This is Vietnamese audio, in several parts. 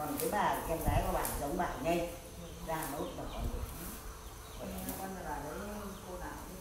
Còn cái bà em gái của bạn giống bạn ngay ra nốt là còn được. Con là đấy cô nào đi.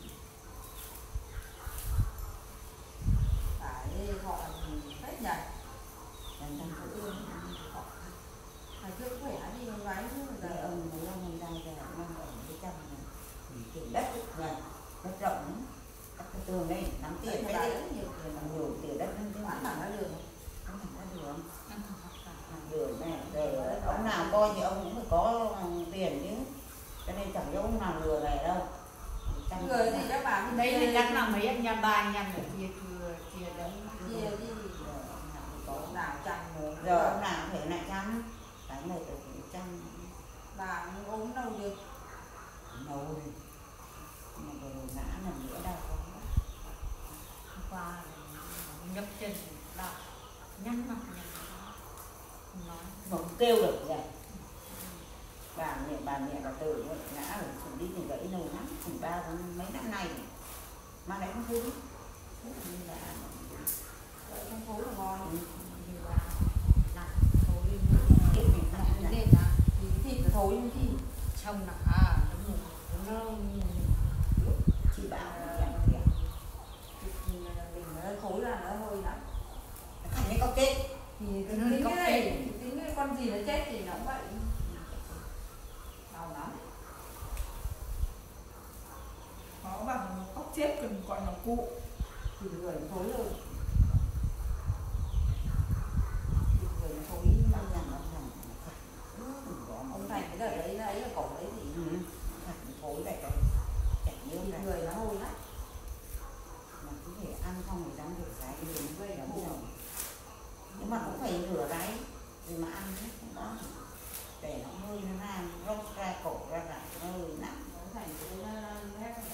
Phải họ hết nhỉ. Đang đang phụ ương họ. Hồi trước khỏe đi con gái Giờ ông mấy ông ra giờ đang ở cái trong này thì tiền đất này đất rộng đất cái tường đây nắm tiền cái đấy nhiều tiền là nhiều tiền đất hơn cái bán thẳng ra đường. bán thẳng ra đường. Đường này rồi ông nào coi thì ông cũng phải có tiền chứ, cho nên chẳng có ông nào lừa này đâu. Người thì các bạn đấy thì chắc là mấy em nhà bà nhà ở kia chia đấy chia đi có nào chăn rồi giờ ông nào thể lại chăn cái này tôi cũng chăn bà ốm đâu được nấu đi mà rồi ngã nằm nữa đâu có qua nhấp chân đau nhăn mặt nói mà cũng kêu được vậy. Bà mẹ bà tự ngã rồi cũng đi thì gãy lâu lắm, cũng mấy năm nay mà lại không vui như là trong phố là ngon. như là làm thôi kiểu mình làm Nên là thì cái thịt là thối như gì xong là nó chị bảo là mình nó thối là nó hơi lắm. thành cái con chết Thì tính cái này tính cái con gì nó chết thì nó cũng vậy đau lắm. Nó bằng ốc chết cần gọi là cụ. Thì người nó thối rồi thì người nó thối ông ông Thành cái đợt đấy là cổ đấy thì thối lại cái chảy nước thì này người nó hôi lắm. mà cứ thể ăn xong rồi dám rửa ráy thì nó gây lắm rồi, nhưng mà cũng phải rửa ráy rồi mà ăn hết không đó để nó hơi nó ra róc ra cổ ra cả nó hơi nặng. Nó Thành cái nó hết rồi.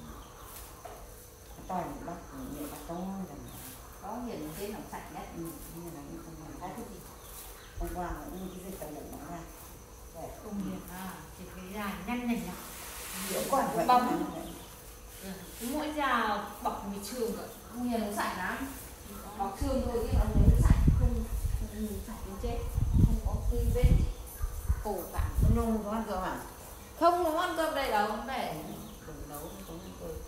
Toàn bắt nhẹ bắt to rồi Có hiền cái nó sạch nhất. như là nó không có cái gì. Hôm qua cũng cái dịch tàu bụng nó ra công việc thì cái dài nhăn này nhá giữa còn phải bóng mỗi già bọc mì trường rồi Không hiền nó sạch lắm. Bọc xương thôi cái nó lấy sạch không sạch đến chết. Không có cái vết cổ cả. nung có ăn cơm à? Không nó ăn cơm đây đâu để đừng nấu cũng tôi